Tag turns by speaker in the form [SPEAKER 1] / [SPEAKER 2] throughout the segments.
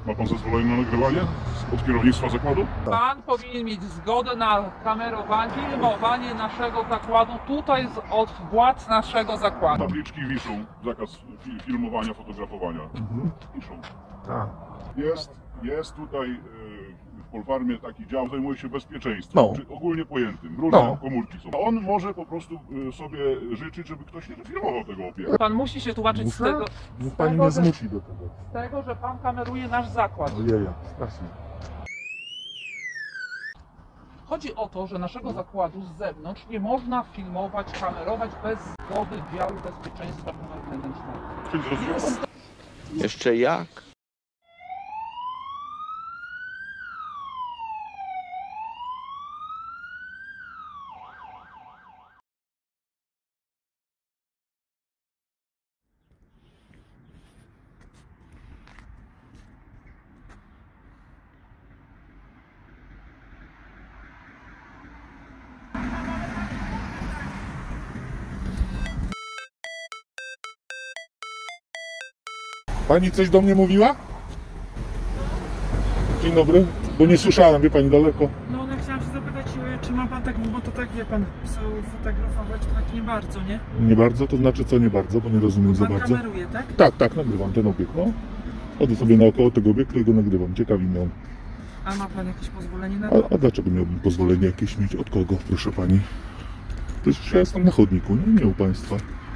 [SPEAKER 1] Ma pan zezwolenie na nagrywanie od kierownictwa zakładu?
[SPEAKER 2] Pan powinien mieć zgodę na kamerowanie, filmowanie naszego zakładu tutaj od władz naszego zakładu.
[SPEAKER 1] Tabliczki wiszą, zakaz filmowania, fotografowania. Wiszą.
[SPEAKER 3] Tak.
[SPEAKER 1] Jest tutaj w Polfarmie taki dział, zajmuje się bezpieczeństwem,
[SPEAKER 3] No.
[SPEAKER 1] czy ogólnie pojętym, różne
[SPEAKER 3] No.
[SPEAKER 1] komórki są. On może po prostu sobie życzyć, żeby ktoś nie filmował tego obiektu.
[SPEAKER 2] Pan musi się tłumaczyć z tego,
[SPEAKER 3] Niech pani mnie zmusi do tego.
[SPEAKER 2] że pan kameruje nasz zakład.
[SPEAKER 3] Ojej, strasznie.
[SPEAKER 2] Chodzi o to, że naszego zakładu z zewnątrz nie można filmować, kamerować bez zgody działu bezpieczeństwa wewnętrznego.
[SPEAKER 1] Czyli zrozumiał pan?
[SPEAKER 4] Jeszcze jak?
[SPEAKER 3] Pani coś do mnie mówiła? Dzień dobry, bo nie słyszałem, wie pani, daleko.
[SPEAKER 5] No, ale chciałam się zapytać, czy ma pan tak, bo to tak, wie pan, są fotografować, to tak nie bardzo, nie?
[SPEAKER 3] Nie bardzo, to znaczy co nie bardzo, bo nie rozumiem za
[SPEAKER 5] Pan
[SPEAKER 3] bardzo.
[SPEAKER 5] kameruje, tak?
[SPEAKER 3] Tak, nagrywam ten obiekt, no. Chodzę sobie naokoło tego obiektu i go nagrywam, ciekawi mnie on.
[SPEAKER 5] A ma pan jakieś pozwolenie na to?
[SPEAKER 3] A dlaczego miałbym pozwolenie jakieś mieć? Od kogo, proszę pani? To już ja jestem na chodniku, nie u państwa.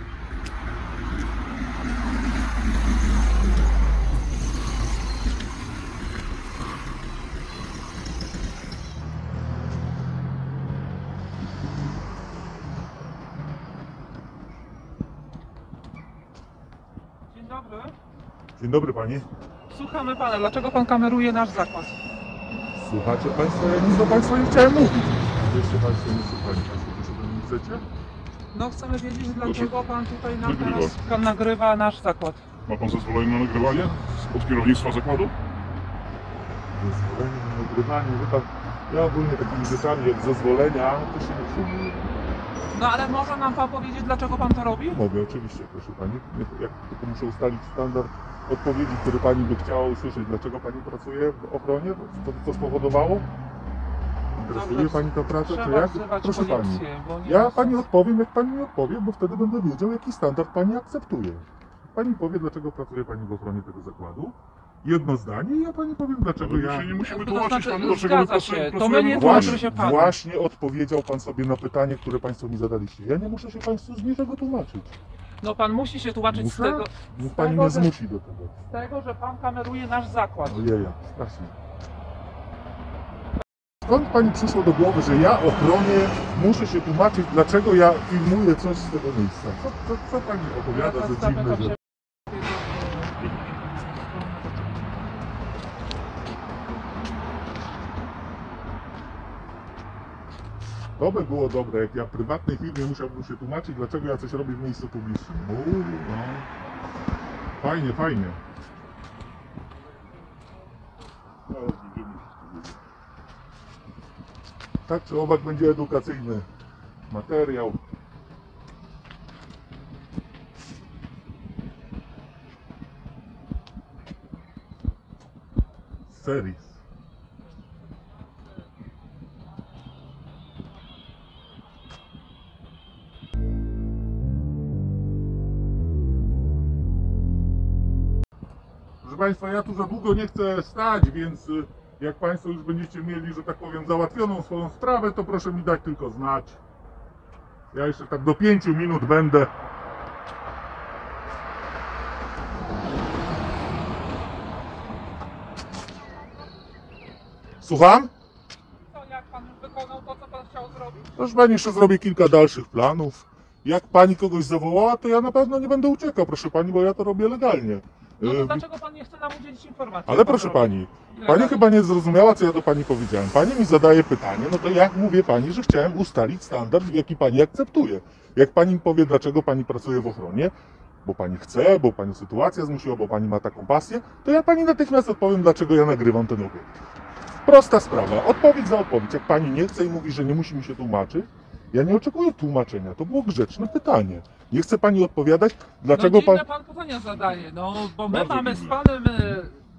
[SPEAKER 2] Dzień dobry.
[SPEAKER 3] Dzień dobry pani.
[SPEAKER 2] Słuchamy pana, dlaczego pan kameruje nasz zakład?
[SPEAKER 3] Słuchacie państwo? Ja nic do państwa nie chciałem mówić. Jeszcze państwo nie słuchali, państwo coś ode mnie chcecie?
[SPEAKER 2] No chcemy wiedzieć, dlaczego pan tutaj nam
[SPEAKER 1] Nagrywa.
[SPEAKER 2] teraz nagrywa nasz zakład.
[SPEAKER 1] Ma pan zezwolenie na nagrywanie od kierownictwa zakładu?
[SPEAKER 3] Zezwolenie na nagrywanie, wie pan, ja ogólnie takimi rzeczami jak zezwolenia, to się nie przyjmuję.
[SPEAKER 2] No ale może nam pan powiedzieć, dlaczego pan to robi?
[SPEAKER 3] Mogę, oczywiście, proszę pani. Jak tylko muszę ustalić standard odpowiedzi, który pani by chciała usłyszeć, dlaczego pani pracuje w ochronie, co spowodowało? Interesuje
[SPEAKER 2] Dobrze,
[SPEAKER 3] pani ta praca, czy
[SPEAKER 2] trzeba
[SPEAKER 3] jak?
[SPEAKER 2] wzywać
[SPEAKER 3] Proszę pani.
[SPEAKER 2] policję, bo nie
[SPEAKER 3] Ja
[SPEAKER 2] ma
[SPEAKER 3] pani
[SPEAKER 2] sensu.
[SPEAKER 3] odpowiem, jak pani mi odpowie, bo wtedy będę wiedział, jaki standard pani akceptuje. Pani powie, dlaczego pracuje pani w ochronie tego zakładu. Jedno zdanie i ja pani powiem, dlaczego
[SPEAKER 1] Ale
[SPEAKER 3] ja...
[SPEAKER 1] my się nie musimy
[SPEAKER 2] To
[SPEAKER 1] tłumaczyć
[SPEAKER 2] znaczy,
[SPEAKER 1] panu, dlaczego my
[SPEAKER 2] zgadza się,
[SPEAKER 1] pracujemy
[SPEAKER 2] to my nie
[SPEAKER 1] w
[SPEAKER 2] tłumaczymy
[SPEAKER 1] ochronie.
[SPEAKER 2] się panu.
[SPEAKER 3] Właśnie odpowiedział pan sobie na pytanie, które państwo mi zadaliście. Ja nie muszę się państwu z niczego tłumaczyć.
[SPEAKER 2] No pan musi się tłumaczyć z
[SPEAKER 3] Muszę?
[SPEAKER 2] tego,
[SPEAKER 3] Niech pani
[SPEAKER 2] tego,
[SPEAKER 3] mnie
[SPEAKER 2] że-
[SPEAKER 3] zmusi do tego.
[SPEAKER 2] że pan kameruje nasz zakład.
[SPEAKER 3] Ojej, strasznie. Skąd pani przyszło do głowy, że ja ochronie muszę się tłumaczyć, dlaczego ja filmuję coś z tego miejsca? Co pani opowiada za
[SPEAKER 2] Zapytam
[SPEAKER 3] dziwne
[SPEAKER 2] się-
[SPEAKER 3] rzeczy? To by było dobre, jak ja w prywatnej firmie musiałbym się tłumaczyć, dlaczego ja coś robię w miejscu publicznym. No. Fajnie, fajnie.
[SPEAKER 1] Zaraz będziemy wszystko wiedzieć.
[SPEAKER 3] Tak czy owak będzie edukacyjny materiał. Series. Proszę Państwa, ja tu za długo nie chcę stać, więc jak Państwo już będziecie mieli, że tak powiem, załatwioną swoją sprawę, to proszę mi dać tylko znać. Ja jeszcze tak do 5 minut będę. Słucham?
[SPEAKER 2] Co, jak pan już wykonał to, co pan chciał zrobić?
[SPEAKER 3] Proszę Pani, jeszcze zrobię kilka dalszych planów. Jak Pani kogoś zawołała, to ja na pewno nie będę uciekał, proszę Pani, bo ja to robię legalnie.
[SPEAKER 2] No to
[SPEAKER 3] E,
[SPEAKER 2] dlaczego pan nie chce nam udzielić informacji?
[SPEAKER 3] Ale
[SPEAKER 2] co pan
[SPEAKER 3] proszę
[SPEAKER 2] robi?
[SPEAKER 3] Pani, Pani chyba nie zrozumiała, co ja do Pani powiedziałem. Pani mi zadaje pytanie, no to jak mówię Pani, że chciałem ustalić standard, jaki Pani akceptuje. Jak Pani mi powie, dlaczego Pani pracuje w ochronie, bo Pani chce, bo Pani sytuacja zmusiła, bo Pani ma taką pasję, to ja Pani natychmiast odpowiem, dlaczego ja nagrywam ten obiekt. Prosta sprawa, odpowiedź za odpowiedź. Jak Pani nie chce i mówi, że nie musi mi się tłumaczyć, ja nie oczekuję tłumaczenia, to było grzeczne pytanie. Nie chce Pani odpowiadać, dlaczego
[SPEAKER 2] no,
[SPEAKER 3] Pan...
[SPEAKER 2] dziwne pan pytania zadaje, no bo my
[SPEAKER 1] Bardzo
[SPEAKER 2] mamy z
[SPEAKER 1] dziwne.
[SPEAKER 2] panem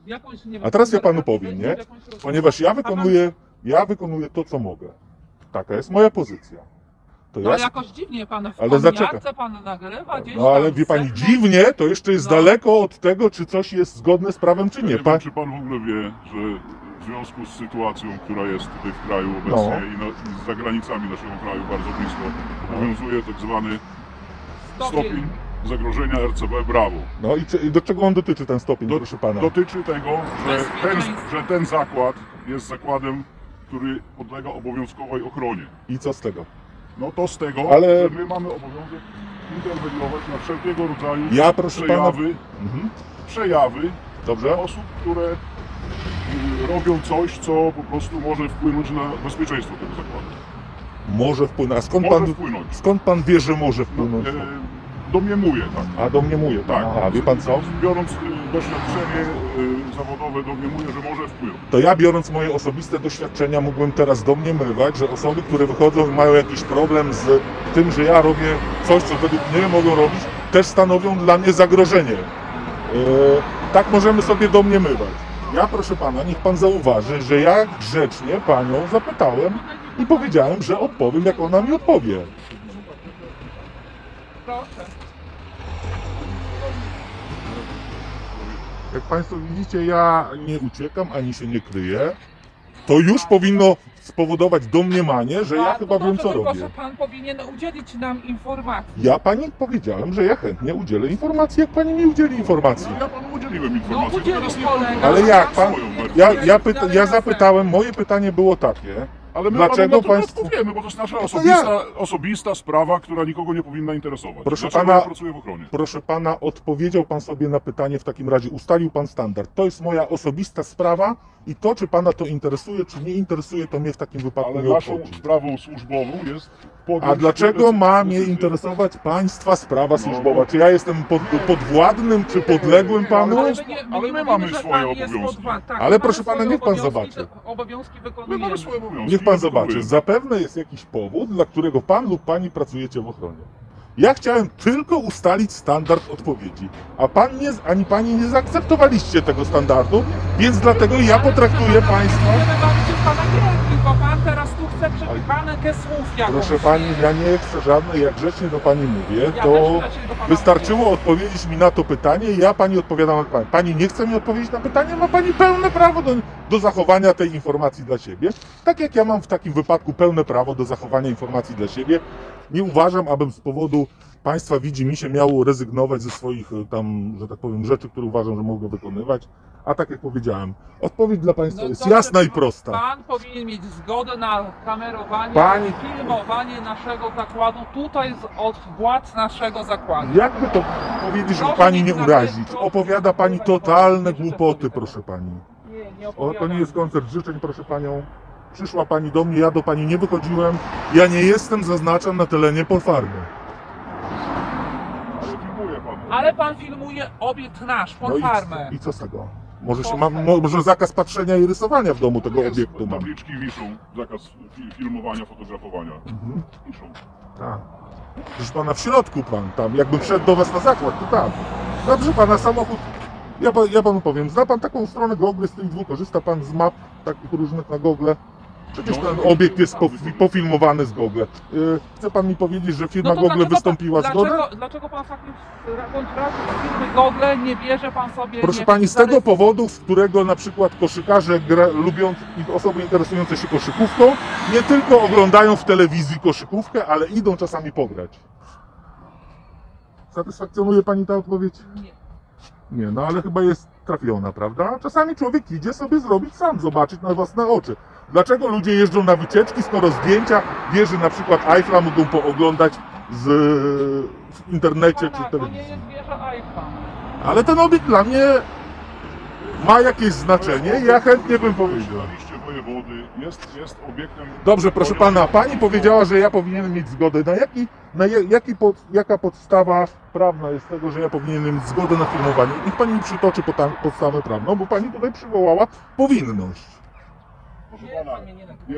[SPEAKER 2] jakąś, nie wiem,
[SPEAKER 3] A teraz ja panu powiem, nie?
[SPEAKER 2] jakąś rozmowę.
[SPEAKER 3] Ponieważ ja wykonuję to, co mogę. Taka jest moja pozycja. To
[SPEAKER 2] No
[SPEAKER 3] ja...
[SPEAKER 2] ale jakoś dziwnie pan w
[SPEAKER 3] Ale zaczeka.
[SPEAKER 2] kominiarce pan nagrywa gdzieś
[SPEAKER 3] No ale
[SPEAKER 2] tam
[SPEAKER 3] wie pani,
[SPEAKER 2] zewnątrz.
[SPEAKER 3] dziwnie to jeszcze jest
[SPEAKER 2] No.
[SPEAKER 3] daleko od tego, czy coś jest zgodne z prawem, czy
[SPEAKER 1] Ja
[SPEAKER 3] nie.
[SPEAKER 1] nie wiem, czy pan w ogóle wie, że w związku z sytuacją, która jest tutaj w kraju obecnie i za granicami naszego kraju bardzo blisko, obowiązuje tak zwany stopień zagrożenia RCB Brawo.
[SPEAKER 3] No i do czego on dotyczy ten stopień,
[SPEAKER 1] Do-
[SPEAKER 3] proszę pana?
[SPEAKER 1] Dotyczy tego,
[SPEAKER 2] Bezpieczeństwo.
[SPEAKER 1] że ten zakład jest zakładem, który podlega obowiązkowej ochronie.
[SPEAKER 3] I co z tego?
[SPEAKER 1] No to z tego,
[SPEAKER 3] Ale-
[SPEAKER 1] że my mamy obowiązek interweniować na wszelkiego rodzaju
[SPEAKER 3] Ja, proszę
[SPEAKER 1] przejawy,
[SPEAKER 3] Mhm.
[SPEAKER 1] przejawy
[SPEAKER 3] Dobrze?
[SPEAKER 1] osób, które robią coś, co po prostu może wpłynąć na bezpieczeństwo tego zakładu.
[SPEAKER 3] Może wpłynąć. A
[SPEAKER 1] Może wpłynąć.
[SPEAKER 3] skąd pan wie, że może wpłynąć?
[SPEAKER 1] Domniemuje, tak.
[SPEAKER 3] A domniemuje pan.
[SPEAKER 1] Tak.
[SPEAKER 3] Aha, wie pan co?
[SPEAKER 1] Biorąc doświadczenie zawodowe, domniemuję, że może wpłynąć.
[SPEAKER 3] To ja, biorąc moje osobiste doświadczenia, mógłbym teraz domniemywać, że osoby, które wychodzą i mają jakiś problem z tym, że ja robię coś, co według mnie mogą robić, też stanowią dla mnie zagrożenie. Tak możemy sobie domniemywać. Ja, proszę pana, niech pan zauważy, że ja grzecznie panią zapytałem i powiedziałem, że odpowiem, jak ona mi odpowie.
[SPEAKER 2] Proszę.
[SPEAKER 3] Jak państwo widzicie, ja nie uciekam, ani się nie kryję. To już powinno spowodować domniemanie, że ja
[SPEAKER 2] Bardzo
[SPEAKER 3] chyba wiem,
[SPEAKER 2] dobrze,
[SPEAKER 3] co
[SPEAKER 2] tylko
[SPEAKER 3] robię.
[SPEAKER 2] że pan powinien udzielić nam informacji.
[SPEAKER 3] Ja pani powiedziałem, że ja chętnie udzielę informacji, jak pani mi udzieli informacji.
[SPEAKER 1] No, ja panu udzieliłem
[SPEAKER 2] No
[SPEAKER 1] informację,
[SPEAKER 2] udzielił
[SPEAKER 1] teraz nie
[SPEAKER 2] kolega.
[SPEAKER 3] Ale jak pan-
[SPEAKER 1] swoją wersję.
[SPEAKER 3] Ja zapytałem, moje pytanie było takie.
[SPEAKER 1] Ale my
[SPEAKER 3] Dlaczego
[SPEAKER 1] panu na to
[SPEAKER 3] państwo-
[SPEAKER 1] nie odpowiemy, bo to jest nasza
[SPEAKER 3] No to ja.
[SPEAKER 1] osobista sprawa, która nikogo nie powinna interesować.
[SPEAKER 3] Proszę
[SPEAKER 1] Dlaczego
[SPEAKER 3] pana-
[SPEAKER 1] ja pracuję w ochronie?
[SPEAKER 3] Proszę pana, odpowiedział pan sobie na pytanie w takim razie, ustalił pan standard. To jest moja osobista sprawa i to, czy pana to interesuje, czy nie interesuje, to mnie w takim wypadku
[SPEAKER 1] Ale
[SPEAKER 3] nie
[SPEAKER 1] naszą
[SPEAKER 3] obchodzi.
[SPEAKER 1] sprawą służbową jest podjąć
[SPEAKER 3] A dlaczego ma mnie
[SPEAKER 1] decyzję.
[SPEAKER 3] interesować państwa sprawa
[SPEAKER 1] No,
[SPEAKER 3] służbowa?
[SPEAKER 1] bo-
[SPEAKER 3] Czy ja jestem podwładnym, czy podległym panu?
[SPEAKER 1] Ale-
[SPEAKER 2] my
[SPEAKER 1] ale my
[SPEAKER 2] mówimy,
[SPEAKER 1] mamy
[SPEAKER 2] że
[SPEAKER 1] swoje
[SPEAKER 2] pan jest
[SPEAKER 1] obowiązki.
[SPEAKER 2] tak,
[SPEAKER 3] Ale
[SPEAKER 2] my
[SPEAKER 3] proszę
[SPEAKER 2] mamy
[SPEAKER 3] pana,
[SPEAKER 2] swoje
[SPEAKER 3] niech pan
[SPEAKER 2] obowiązki,
[SPEAKER 3] zobaczy.
[SPEAKER 2] te Obowiązki
[SPEAKER 1] My
[SPEAKER 2] wykonujemy.
[SPEAKER 1] mamy swoje obowiązki.
[SPEAKER 3] Niech pan
[SPEAKER 1] i
[SPEAKER 3] zobaczy,
[SPEAKER 1] wykonujemy.
[SPEAKER 3] zapewne jest jakiś powód, dla którego pan lub pani pracujecie w ochronie. Ja chciałem tylko ustalić standard odpowiedzi, a pan nie, ani pani nie zaakceptowaliście tego standardu, więc dlatego ja potraktuję państwa...
[SPEAKER 2] Nie wybawicie pana gierki, bo pan teraz tu chce przepychankę słów jakąś.
[SPEAKER 3] Proszę pani, ja nie chcę żadnej, jak grzecznie do pani mówię,
[SPEAKER 2] Ja
[SPEAKER 3] to
[SPEAKER 2] też grzecznie do pana
[SPEAKER 3] wystarczyło odpowiedzieć mi na to pytanie i ja pani odpowiadam na pytanie. Pani nie chce mi odpowiedzieć na pytanie, ma pani pełne prawo do zachowania tej informacji dla siebie. Tak jak ja mam w takim wypadku pełne prawo do zachowania informacji dla siebie. Nie uważam, abym z powodu państwa widzimisię miał rezygnować ze swoich tam, że tak powiem, rzeczy, które uważam, że mogę wykonywać. A tak jak powiedziałem, odpowiedź dla państwa
[SPEAKER 2] No
[SPEAKER 3] jest
[SPEAKER 2] dobrze,
[SPEAKER 3] jasna i prosta.
[SPEAKER 2] Pan powinien mieć zgodę na kamerowanie
[SPEAKER 3] Pani-
[SPEAKER 2] i filmowanie naszego zakładu tutaj od władz naszego zakładu.
[SPEAKER 3] Jakby to powiedzieć, żeby
[SPEAKER 2] Proszę
[SPEAKER 3] pani
[SPEAKER 2] mi
[SPEAKER 3] nie
[SPEAKER 2] zabrać
[SPEAKER 3] urazić?
[SPEAKER 2] to-
[SPEAKER 3] Opowiada pani totalne głupoty, proszę pani.
[SPEAKER 2] Nie
[SPEAKER 3] O, to
[SPEAKER 2] opowiadam.
[SPEAKER 3] nie jest koncert życzeń, proszę panią. Przyszła pani do mnie, ja do pani nie wychodziłem. Ja nie jestem, zaznaczam, na terenie Polfarmy.
[SPEAKER 1] Ale filmuję panu.
[SPEAKER 2] Ale pan filmuje obiekt nasz, Polfarmę.
[SPEAKER 3] I co z tego? Może zakaz patrzenia i rysowania w domu tego
[SPEAKER 1] Jest,
[SPEAKER 3] obiektu mam.
[SPEAKER 1] Tabliczki wiszą, zakaz filmowania, fotografowania.
[SPEAKER 3] Mhm.
[SPEAKER 1] Wiszą.
[SPEAKER 3] Tak. Proszę pana, w środku pan tam, jakbym wszedł do was na zakład, to tam. Dobrze pana, samochód. Ja panu powiem, zna pan taką stronę Google Street View, korzysta pan z map takich różnych na Google? Przecież ten obiekt jest pofilmowany z Google. Chce pan mi powiedzieć, że firma
[SPEAKER 2] No to
[SPEAKER 3] Google
[SPEAKER 2] dlaczego
[SPEAKER 3] wystąpiła
[SPEAKER 2] pan,
[SPEAKER 3] zgodę?
[SPEAKER 2] Dlaczego pan z takim raportem firmy Google nie bierze pan sobie...
[SPEAKER 3] Proszę
[SPEAKER 2] nie
[SPEAKER 3] pani, z tego
[SPEAKER 2] zarys-
[SPEAKER 3] powodu, w którego na przykład koszykarze lubią i osoby interesujące się koszykówką, nie tylko oglądają w telewizji koszykówkę, ale idą czasami pograć. Satysfakcjonuje pani ta odpowiedź?
[SPEAKER 2] Nie.
[SPEAKER 3] Nie, no ale chyba jest trafiona, prawda? Czasami człowiek idzie sobie zrobić sam, zobaczyć na własne oczy. Dlaczego ludzie jeżdżą na wycieczki, skoro zdjęcia wieży na przykład Eiffla mogą pooglądać w internecie czy
[SPEAKER 2] Pana, to nie
[SPEAKER 3] telewizji?
[SPEAKER 2] jest wieża Eiffla.
[SPEAKER 3] Ale ten obiekt dla mnie ma jakieś znaczenie i ja chętnie bym powiedział.
[SPEAKER 1] Na liście wojewody jest obiektem...
[SPEAKER 3] Dobrze, proszę pana, pani powiedziała, że ja powinienem mieć zgodę. Jaka podstawa prawna jest tego, że ja powinienem mieć zgodę na filmowanie? Niech pani mi przytoczy podstawę prawną, bo pani tutaj przywołała powinność.
[SPEAKER 1] Proszę
[SPEAKER 2] Nie,
[SPEAKER 1] pana,
[SPEAKER 2] pan mnie nie nagrywa.
[SPEAKER 1] jest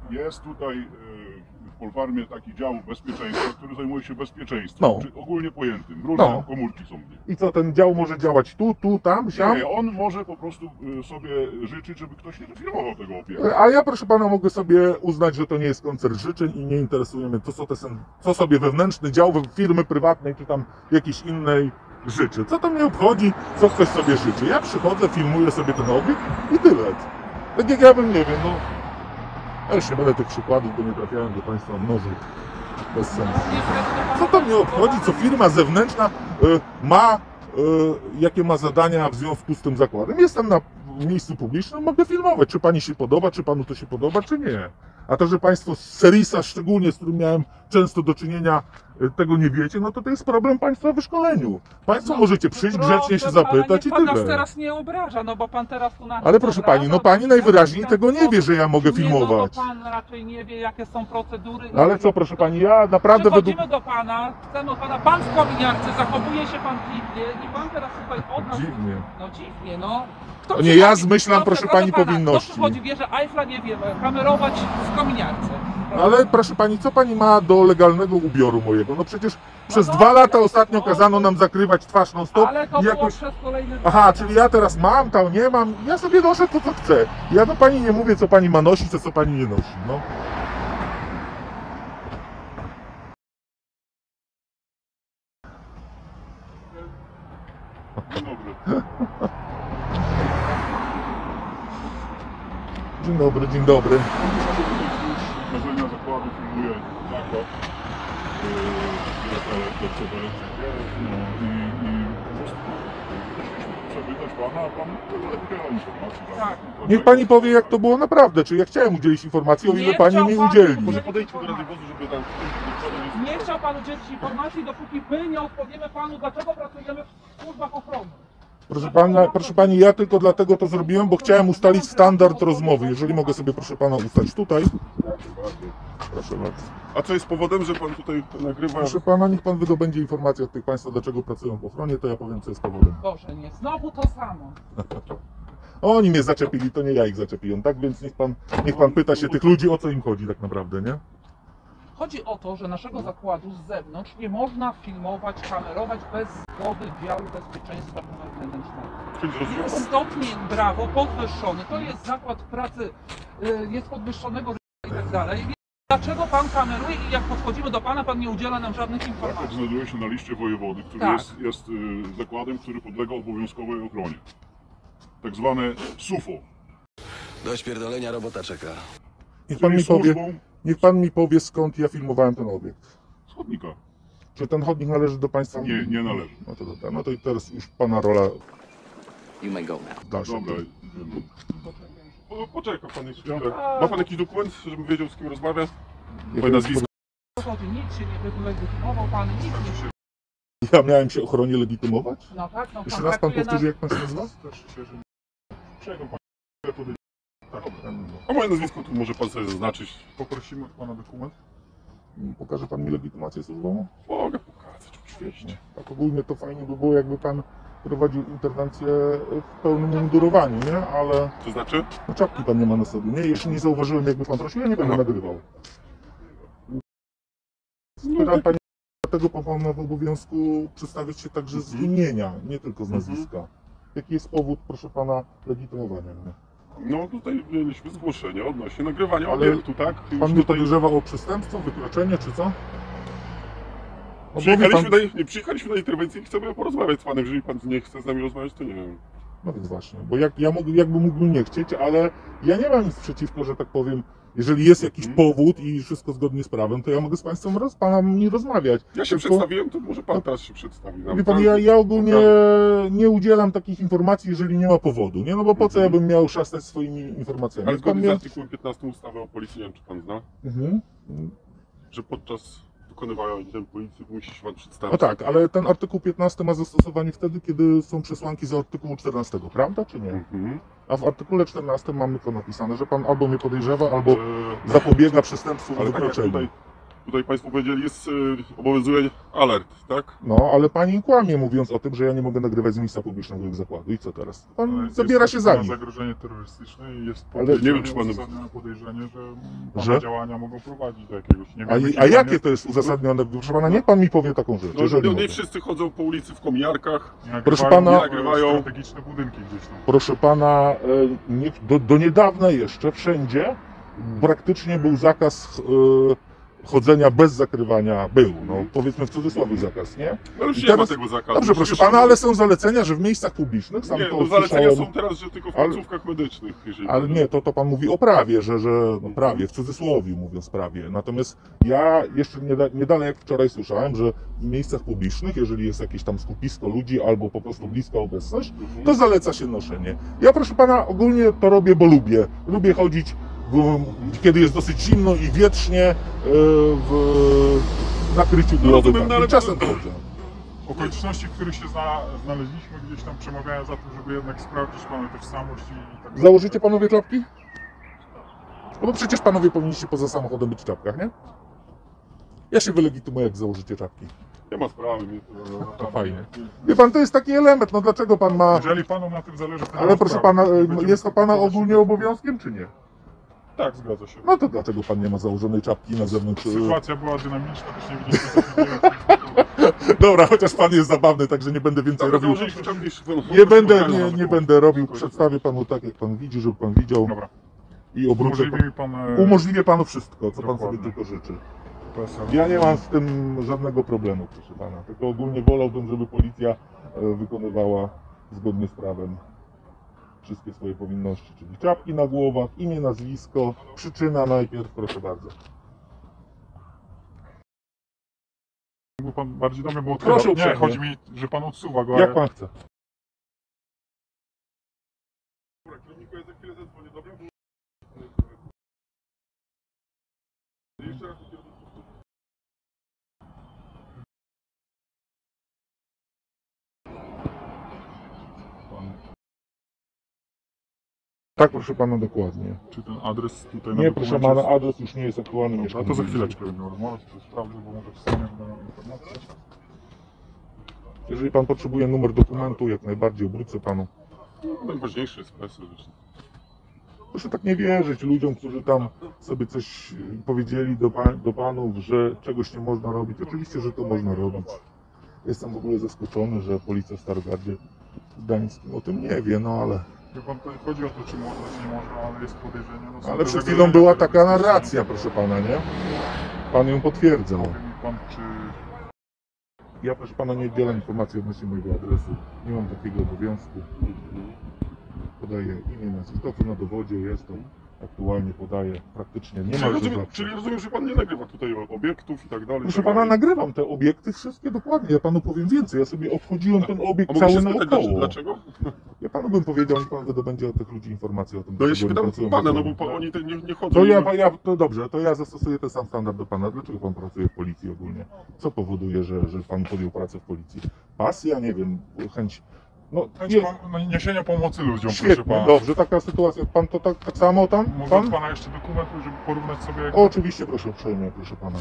[SPEAKER 1] Jest tutaj w Polfarmie taki dział bezpieczeństwa, który zajmuje się bezpieczeństwem,
[SPEAKER 3] No.
[SPEAKER 1] czy ogólnie pojętym. Różne
[SPEAKER 3] No.
[SPEAKER 1] komórki są w nim.
[SPEAKER 3] I co, ten dział może działać tu, tam, siam?
[SPEAKER 1] Nie, on może po prostu sobie życzyć, żeby ktoś nie filmował tego obiektu.
[SPEAKER 3] A ja, proszę pana, mogę sobie uznać, że to nie jest koncert życzeń i nie interesuje mnie, co sobie wewnętrzny dział firmy prywatnej czy tam jakiejś innej życzy. Co to mnie obchodzi, co ktoś sobie życzy? Ja przychodzę, filmuję sobie ten obiekt i tyle. Tak jak ja bym, nie wiem, no... Ja już nie będę tych przykładów, bo nie trafiałem do państwa mnożyć. Bez sensu. Co to mnie obchodzi, co firma zewnętrzna ma, jakie ma zadania w związku z tym zakładem? Jestem na miejscu publicznym, mogę filmować, czy pani się podoba, czy panu to się podoba, czy nie. A to, że państwo z Serisa, szczególnie z którym miałem często do czynienia, tego nie wiecie, no to jest problem państwa w wyszkoleniu. Państwo możecie przyjść, grzecznie się zapytać i
[SPEAKER 2] Pan nas
[SPEAKER 3] tyle.
[SPEAKER 2] teraz nie obraża, no bo pan teraz tu nas
[SPEAKER 3] Ale proszę pani, no pani najwyraźniej tego nie wie, że ja mogę
[SPEAKER 2] Nie,
[SPEAKER 3] filmować.
[SPEAKER 2] no, pan raczej nie wie, jakie są procedury.
[SPEAKER 3] Ale co, proszę pani, ja naprawdę według...
[SPEAKER 2] Przychodzimy do pana, chcemy od pana, pan w kominiarce, zachowuje się pan dziwnie i pan teraz tutaj od nas...
[SPEAKER 3] Dziwnie.
[SPEAKER 2] No dziwnie, no. Kto
[SPEAKER 3] To nie
[SPEAKER 2] przychodzi-
[SPEAKER 3] ja zmyślam,
[SPEAKER 2] kto-
[SPEAKER 3] proszę
[SPEAKER 2] proszę
[SPEAKER 3] pani,
[SPEAKER 2] pana,
[SPEAKER 3] powinności.
[SPEAKER 2] Kto przychodzi, wie, że Eiffla nie wie, kamerować w kominiarce.
[SPEAKER 3] Ale proszę pani, co pani ma do legalnego ubioru mojego? No przecież przez
[SPEAKER 2] no,
[SPEAKER 3] 2 lata ostatnio kazano nam zakrywać twarz non stop
[SPEAKER 2] Ale to
[SPEAKER 3] i
[SPEAKER 2] było
[SPEAKER 3] jakoś...
[SPEAKER 2] przez kolejne...
[SPEAKER 3] Aha, czyli ja teraz mam, tam nie mam, ja sobie noszę to, co chcę. Ja do pani nie mówię, co pani ma nosić, a co pani nie nosi, no.
[SPEAKER 1] Dzień dobry.
[SPEAKER 3] Dzień dobry, dzień dobry.
[SPEAKER 1] Marzenia zakładu filmuje zakład DCB. No i po prostu przepytać pana, a pan udziela informacji.
[SPEAKER 2] Tak.
[SPEAKER 3] Niech pani powie, jak to było naprawdę, czy ja chciałem udzielić informacji, o ile
[SPEAKER 2] Nie
[SPEAKER 3] pani
[SPEAKER 2] chciał
[SPEAKER 3] mi
[SPEAKER 2] pan
[SPEAKER 3] udzieli.
[SPEAKER 1] Może podejdźmy do radiowozu, żeby tam...
[SPEAKER 2] Nie chciał pan udzielić informacji, dopóki my nie odpowiemy panu, dlaczego pracujemy w służbach ochrony.
[SPEAKER 3] Proszę pani, ja tylko dlatego to zrobiłem, bo chciałem ustalić standard rozmowy. Jeżeli mogę sobie, proszę pana, ustać tutaj. Proszę bardzo.
[SPEAKER 1] A co jest powodem, że pan tutaj nagrywa?
[SPEAKER 3] Proszę pana, niech pan wydobędzie informację od tych państwa, dlaczego pracują w ochronie, to ja powiem, co jest powodem.
[SPEAKER 2] Boże, nie, znowu to samo.
[SPEAKER 3] Oni mnie zaczepili, to nie ja ich zaczepiłem, tak? Więc niech pan pyta się tych ludzi, o co im chodzi tak naprawdę, nie?
[SPEAKER 2] Chodzi o to, że naszego zakładu z zewnątrz nie można filmować, kamerować bez zgody działu bezpieczeństwa wewnętrznego.
[SPEAKER 1] Czyli zrozumiał pan?
[SPEAKER 2] Stopień brawo podwyższony, to jest zakład pracy, jest podwyższonego i tak dalej. Dlaczego pan kameruje i jak podchodzimy do pana, pan nie udziela nam żadnych
[SPEAKER 1] Zakład
[SPEAKER 2] informacji?
[SPEAKER 1] znajduje się na liście wojewody, który
[SPEAKER 2] Tak.
[SPEAKER 1] jest zakładem, który podlega obowiązkowej ochronie. Tak zwane SUFO.
[SPEAKER 4] Do śpierdolenia robota czeka.
[SPEAKER 3] Niech pan mi powie, skąd ja filmowałem ten obiekt.
[SPEAKER 1] Z chodnika.
[SPEAKER 3] Czy ten chodnik należy do państwa?
[SPEAKER 1] Nie, nie należy.
[SPEAKER 3] No to dobra, no to i teraz już pana rola
[SPEAKER 4] You may go now.
[SPEAKER 3] dalsza.
[SPEAKER 1] Dobra. Poczeka pan jeszcze chwilę. Ma pan jakiś dokument, żebym wiedział, z kim rozmawia? Moje nazwisko.
[SPEAKER 2] Chodzi, nic się nie wylegitymował pan, nic nie się...
[SPEAKER 3] Ja miałem się ochronie legitymować?
[SPEAKER 2] No tak, no
[SPEAKER 3] Jeszcze raz pan
[SPEAKER 2] traktuje
[SPEAKER 3] powtórzy, jak pan się nazywa?
[SPEAKER 1] Czego pan?
[SPEAKER 3] Tak,
[SPEAKER 1] A moje nazwisko tu może pan sobie zaznaczyć.
[SPEAKER 3] Poprosimy pana dokument. Pokaże pan mi legitymację służbową?
[SPEAKER 1] Mogę pokazać, oczywiście.
[SPEAKER 3] Tak ogólnie to fajnie by było, jakby pan prowadził interwencję w pełnym mundurowaniu, nie? Ale
[SPEAKER 1] To znaczy?
[SPEAKER 3] no, czapki pan nie ma na sobie, nie? Jeśli nie zauważyłem, jakby pan prosił, ja nie będę nagrywał. Pytam pani, dlatego pan ma w obowiązku przedstawić się także z imienia, nie tylko z nazwiska. Jaki jest powód, proszę pana, legitymowania mnie?
[SPEAKER 1] No tutaj mieliśmy zgłoszenie odnośnie nagrywania
[SPEAKER 3] Ale
[SPEAKER 1] obiektu, tak?
[SPEAKER 3] Pan
[SPEAKER 1] Już
[SPEAKER 3] mnie
[SPEAKER 1] tutaj
[SPEAKER 3] podejrzewał o przestępstwo, wykroczenie, czy co? No, mówi pan...
[SPEAKER 1] przyjechaliśmy na interwencję i chcemy porozmawiać z panem. Jeżeli pan nie chce z nami rozmawiać, to nie wiem.
[SPEAKER 3] No więc właśnie, bo jakby mógłbym nie chcieć, ale ja nie mam nic przeciwko, że tak powiem, jeżeli jest jakiś powód i wszystko zgodnie z prawem, to ja mogę z panami rozmawiać.
[SPEAKER 1] Ja się
[SPEAKER 3] Tylko-
[SPEAKER 1] przedstawiłem, to może pan teraz się przedstawi.
[SPEAKER 3] Wie pan, ja ogólnie nie udzielam takich informacji, jeżeli nie ma powodu, nie? No bo po co ja bym miał szastać swoimi informacjami?
[SPEAKER 1] Ale
[SPEAKER 3] Jak pan
[SPEAKER 1] zgodnie z
[SPEAKER 3] mnie...
[SPEAKER 1] artykułem 15 ustawy o policji, nie wiem czy pan zna,
[SPEAKER 3] Mhm.
[SPEAKER 1] że podczas wykonywania inicjatywy policji musi się pan przedstawić.
[SPEAKER 3] No tak, ale ten artykuł 15 ma zastosowanie wtedy, kiedy są przesłanki z artykułu 14, prawda czy nie?
[SPEAKER 1] Mhm.
[SPEAKER 3] A w artykule 14 mamy to napisane, że pan albo mnie podejrzewa, albo
[SPEAKER 1] E,
[SPEAKER 3] zapobiega przestępstwu
[SPEAKER 1] ale
[SPEAKER 3] lub
[SPEAKER 1] tak jak
[SPEAKER 3] wykroczeniu.
[SPEAKER 1] tutaj tutaj Państwo powiedzieli, obowiązuje alert, tak?
[SPEAKER 3] No, ale pani kłamie, mówiąc o tym, że ja nie mogę nagrywać z miejsca publicznego ich zakładu. I co teraz? Pan zabiera się za nich.
[SPEAKER 6] Zagrożenie terrorystyczne i jest
[SPEAKER 3] Ale
[SPEAKER 6] podejrzenie,
[SPEAKER 1] nie wiem, czy pan-
[SPEAKER 6] uzasadnione podejrzenie, że
[SPEAKER 3] Że?
[SPEAKER 6] pana działania mogą prowadzić do jakiegoś... Nie
[SPEAKER 3] A,
[SPEAKER 6] wiem,
[SPEAKER 3] a jakie to jest uzasadnione? Proszę pana, niech pan mi powie taką rzecz. Jeżeli
[SPEAKER 1] No,
[SPEAKER 3] mogę.
[SPEAKER 1] nie wszyscy chodzą po ulicy w kominiarkach.
[SPEAKER 3] Proszę pana-
[SPEAKER 1] nagrywają
[SPEAKER 6] strategiczne budynki gdzieś tam.
[SPEAKER 3] Proszę pana, do niedawna jeszcze wszędzie praktycznie był zakaz chodzenia bez zakrywania. Był, no powiedzmy w cudzysłowie zakaz, nie?
[SPEAKER 1] No już
[SPEAKER 3] I
[SPEAKER 1] nie ma
[SPEAKER 3] teraz-
[SPEAKER 1] tego zakazu.
[SPEAKER 3] Dobrze, proszę
[SPEAKER 1] Przecież-
[SPEAKER 3] pana, ale są zalecenia, że w miejscach publicznych, sam
[SPEAKER 1] Nie,
[SPEAKER 3] to
[SPEAKER 1] no zalecenia
[SPEAKER 3] usłyszałem,
[SPEAKER 1] są teraz, że tylko w
[SPEAKER 3] Ale-
[SPEAKER 1] placówkach medycznych. Jeżeli
[SPEAKER 3] ale nie, to pan mówi o prawie, że no prawie, w cudzysłowie mówiąc prawie. Natomiast ja jeszcze nie dalej jak wczoraj słyszałem, że w miejscach publicznych, jeżeli jest jakieś tam skupisko ludzi albo po prostu bliska obecność, to zaleca się noszenie. Ja proszę pana ogólnie to robię, bo lubię. Lubię chodzić, kiedy jest dosyć zimno i wietrznie w nakryciu głowy.
[SPEAKER 1] rozumiem, no ale-
[SPEAKER 3] I czasem chodzę.
[SPEAKER 6] Okoliczności, w których się znaleźliśmy, gdzieś tam przemawiają za tym, żeby jednak sprawdzić pana tożsamość i tak
[SPEAKER 3] Założycie panowie czapki? No bo przecież panowie powinniście poza samochodem być w czapkach, nie? Ja się wylegitymuję, jak założycie czapki.
[SPEAKER 1] Nie ma sprawy.
[SPEAKER 3] To fajnie. Wie pan, to jest taki element, no dlaczego pan ma...
[SPEAKER 6] Jeżeli panu na tym zależy, to
[SPEAKER 3] Ale proszę pana,
[SPEAKER 6] Będziemy
[SPEAKER 3] jest to pana
[SPEAKER 6] próbować-
[SPEAKER 3] ogólnie obowiązkiem, czy nie?
[SPEAKER 6] Tak, zgadza się.
[SPEAKER 3] No to dlaczego pan nie ma założonej czapki na zewnątrz?
[SPEAKER 6] Sytuacja była dynamiczna, też nie widzieliśmy, co się dzieje.
[SPEAKER 3] Dobra, chociaż pan jest zabawny, także nie będę więcej robił.
[SPEAKER 1] Założyliśmy czapki, jeszcze panu-
[SPEAKER 3] Nie będę robił, przedstawię panu tak, jak pan widzi, żeby pan widział
[SPEAKER 6] Dobra,
[SPEAKER 3] i obrócę.
[SPEAKER 6] umożliwi mi pan...
[SPEAKER 3] Umożliwię panu wszystko, co pan
[SPEAKER 6] Dokładnie.
[SPEAKER 3] sobie tylko życzy.
[SPEAKER 6] PESEL.
[SPEAKER 3] Ja nie mam z tym żadnego problemu, proszę pana. Tylko ogólnie wolałbym, żeby policja wykonywała zgodnie z prawem wszystkie swoje powinności, czyli czapki na głowach, imię, nazwisko, przyczyna najpierw, proszę bardzo.
[SPEAKER 6] Był pan bardziej do mnie, bo
[SPEAKER 3] Proszę
[SPEAKER 6] odchyla. Nie,
[SPEAKER 3] uprzejmie.
[SPEAKER 6] chodzi mi, że pan odsuwa go,
[SPEAKER 3] Jak
[SPEAKER 6] ale...
[SPEAKER 3] pan chce.
[SPEAKER 1] Dobra, kierowniku, ja za chwilę zadzwonię, dobra? Jeszcze raz, kierowniku.
[SPEAKER 3] Tak, proszę pana, dokładnie.
[SPEAKER 6] Czy ten adres tutaj na
[SPEAKER 3] Nie, proszę
[SPEAKER 6] dokumencie
[SPEAKER 3] pana, adres już nie jest aktualny.
[SPEAKER 6] Dobra,
[SPEAKER 3] mieszkam
[SPEAKER 6] to za
[SPEAKER 3] gdzieś.
[SPEAKER 6] chwileczkę będę rozmawiać, to sprawdzę, bo może w stanie będą informacje.
[SPEAKER 3] Jeżeli pan potrzebuje numer dokumentu, jak najbardziej obrócę panu.
[SPEAKER 1] Najważniejszy jest PESEL.
[SPEAKER 3] Proszę tak nie wierzyć ludziom, którzy tam sobie coś powiedzieli do panów, że czegoś nie można robić. Oczywiście, że to można robić. Jestem w ogóle zaskoczony, że policja w Starogardzie Gdańskim o tym nie wie, no ale...
[SPEAKER 6] Wie pan, to nie chodzi o to, czy można, czy nie można, ale jest podejrzenie. No, są
[SPEAKER 3] Ale
[SPEAKER 6] te
[SPEAKER 3] przed chwilą
[SPEAKER 6] zagrożenia
[SPEAKER 3] była taka
[SPEAKER 6] terrorystyczne.
[SPEAKER 3] narracja, proszę pana, nie? Pan ją potwierdzał.
[SPEAKER 6] Powie mi pan, czy...
[SPEAKER 3] Ja, proszę pana, nie udzielam informacji odnośnie mojego adresu. Nie mam takiego obowiązku. Podaję imię, nazwisko, co na dowodzie jest, to aktualnie podaję praktycznie niemalże zawsze.
[SPEAKER 1] Czyli rozumiem, że pan nie nagrywa tutaj obiektów i tak dalej.
[SPEAKER 3] Proszę
[SPEAKER 1] tak
[SPEAKER 3] pana,
[SPEAKER 1] dalej.
[SPEAKER 3] nagrywam te obiekty wszystkie dokładnie. Ja panu powiem więcej. Ja sobie obchodziłem ten
[SPEAKER 1] A
[SPEAKER 3] obiekt
[SPEAKER 1] mogę
[SPEAKER 3] cały
[SPEAKER 1] się spytać,
[SPEAKER 3] naokoło.
[SPEAKER 1] dlaczego?
[SPEAKER 3] Ja panu bym powiedział, że pan wydobędzie od tych ludzi informacje o tym,
[SPEAKER 1] No ja się
[SPEAKER 3] dlaczego oni
[SPEAKER 1] pytam
[SPEAKER 3] pracują w
[SPEAKER 1] pana, no
[SPEAKER 3] ochronie.
[SPEAKER 1] bo oni nie chodzą.
[SPEAKER 3] To to dobrze, to ja zastosuję ten sam standard do pana. Dlaczego pan pracuje w policji ogólnie? Co powoduje, że pan podjął pracę w policji? Pasja, nie wiem, chęć. No,
[SPEAKER 6] Chęć
[SPEAKER 3] jest,
[SPEAKER 6] niesienia pomocy ludziom, proszę
[SPEAKER 3] świetnie,
[SPEAKER 6] pana.
[SPEAKER 3] dobrze, taka sytuacja. Pan to tak samo tam?
[SPEAKER 6] Mogę
[SPEAKER 3] Pan?
[SPEAKER 6] od pana jeszcze dokument, żeby porównać sobie... Jak...
[SPEAKER 3] O, oczywiście, proszę uprzejmie, proszę pana.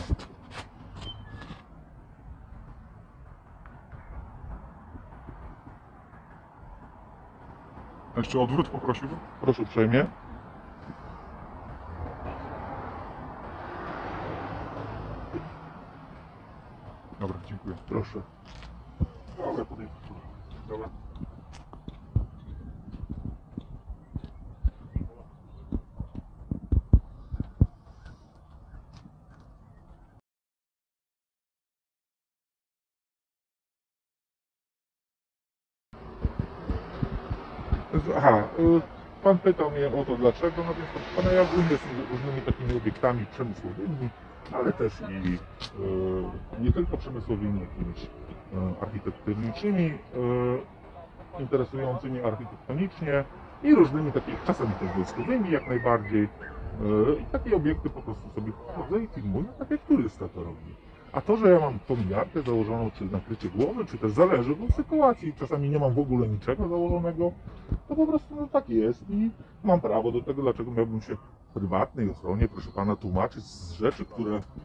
[SPEAKER 6] Jeszcze odwrót poprosiłbym?
[SPEAKER 3] Proszę uprzejmie.
[SPEAKER 6] Dobra, dziękuję.
[SPEAKER 3] Proszę.
[SPEAKER 1] Dobra, podejdę. Dobra.
[SPEAKER 3] Aha, pan pytał mnie o to dlaczego, no więc proszę pana, ja ogólnie z różnymi takimi obiektami przemysłowymi, ale też i nie tylko przemysłowymi, jakimiś architektonicznymi, interesującymi architektonicznie i różnymi takimi, czasami też wojskowymi jak najbardziej. I takie obiekty po prostu sobie wchodzę i filmuję, tak jak turysta to robi. A to, że ja mam kominiarkę założoną, czy nakrycie głowy, czy też zależy od sytuacji, czasami nie mam w ogóle niczego założonego, to po prostu no, tak jest i mam prawo do tego, dlaczego miałbym się w prywatnej ochronie, proszę pana, tłumaczyć z rzeczy, które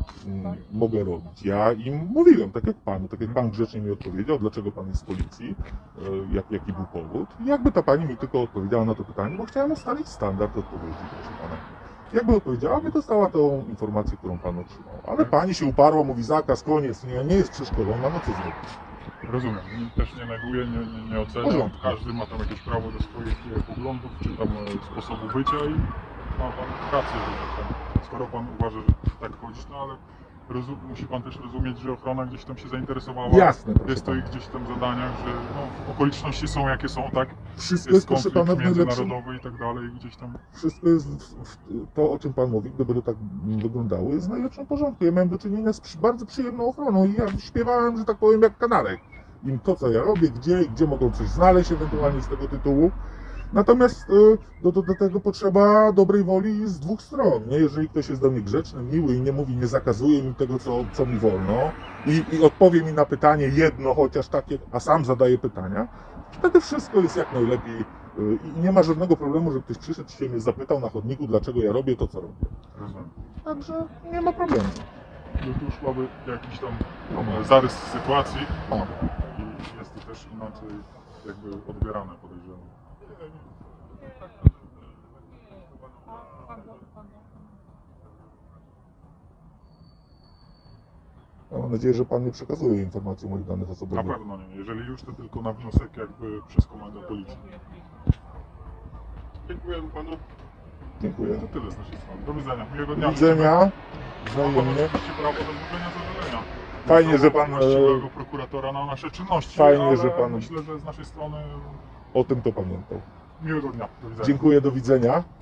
[SPEAKER 3] mogę robić. Ja im mówiłem, tak jak pan grzecznie mi odpowiedział, dlaczego pan jest z policji, jaki był powód. I jakby ta pani mi tylko odpowiedziała na to pytanie, bo chciałem ustalić standard odpowiedzi, proszę pana. Jakby odpowiedziała, by dostała tą informację, którą pan otrzymał. Ale pani się uparła, mówi zakaz, koniec, nie jest przeszkolona, no co zrobić?
[SPEAKER 6] Rozumiem. Też nie neguję, nie oceniam.
[SPEAKER 3] Porządku.
[SPEAKER 6] Każdy ma tam jakieś prawo do swoich poglądów, czy tam sposobu bycia i ma pan rację, że tam, skoro pan uważa, że tak chodzić, no ale musi pan też rozumieć, że ochrona gdzieś tam się zainteresowała.
[SPEAKER 3] Jasne, proszę
[SPEAKER 6] jest to
[SPEAKER 3] pana.
[SPEAKER 6] ich gdzieś tam zadaniach, że no, okoliczności są jakie są, tak?
[SPEAKER 3] Wszystko jest, proszę
[SPEAKER 6] konflikt
[SPEAKER 3] pana, w najlepszym...
[SPEAKER 6] międzynarodowy i tak dalej, gdzieś tam.
[SPEAKER 3] Wszystko jest, to o czym pan mówi, gdyby to tak wyglądało, jest w najlepszym porządku. Ja miałem do czynienia z bardzo przyjemną ochroną i ja śpiewałem, że tak powiem, jak kanarek. Im to, co ja robię, gdzie mogą coś znaleźć ewentualnie z tego tytułu. Natomiast do tego potrzeba dobrej woli z dwóch stron. Nie? Jeżeli ktoś jest do mnie grzeczny, miły i nie mówi, nie zakazuje mi tego, co mi wolno i odpowie mi na pytanie jedno, chociaż takie, a sam zadaje pytania, wtedy wszystko jest jak najlepiej i nie ma żadnego problemu, że ktoś przyszedł i się mnie zapytał na chodniku, dlaczego ja robię to, co robię.
[SPEAKER 6] Rozumiem.
[SPEAKER 3] Także nie ma problemu.
[SPEAKER 6] No tu już mamy jakiś tam zarys sytuacji
[SPEAKER 3] O.
[SPEAKER 6] i jest to też inaczej jakby odbierane, podejrzewam.
[SPEAKER 3] Mam nadzieję, że pan nie przekazuje informacji o moich danych
[SPEAKER 6] Na
[SPEAKER 3] osobowych.
[SPEAKER 6] pewno nie. Jeżeli już, to tylko na wniosek jakby przez komendę policji. Dziękuję panu.
[SPEAKER 3] Dziękuję.
[SPEAKER 6] To tyle z naszej strony. Do widzenia. Miłego
[SPEAKER 3] Do
[SPEAKER 6] dnia.
[SPEAKER 3] widzenia.
[SPEAKER 6] Ma pan
[SPEAKER 3] Wzajemnie.
[SPEAKER 6] oczywiście prawo do złożenia zażalenia.
[SPEAKER 3] Fajnie, że pan,
[SPEAKER 6] Właściwego prokuratora na nasze czynności.
[SPEAKER 3] fajnie,
[SPEAKER 6] ale
[SPEAKER 3] że pan-
[SPEAKER 6] myślę, że z naszej strony
[SPEAKER 3] O tym to pamiętał.
[SPEAKER 6] miłego dnia. Do widzenia.
[SPEAKER 3] Dziękuję, do widzenia.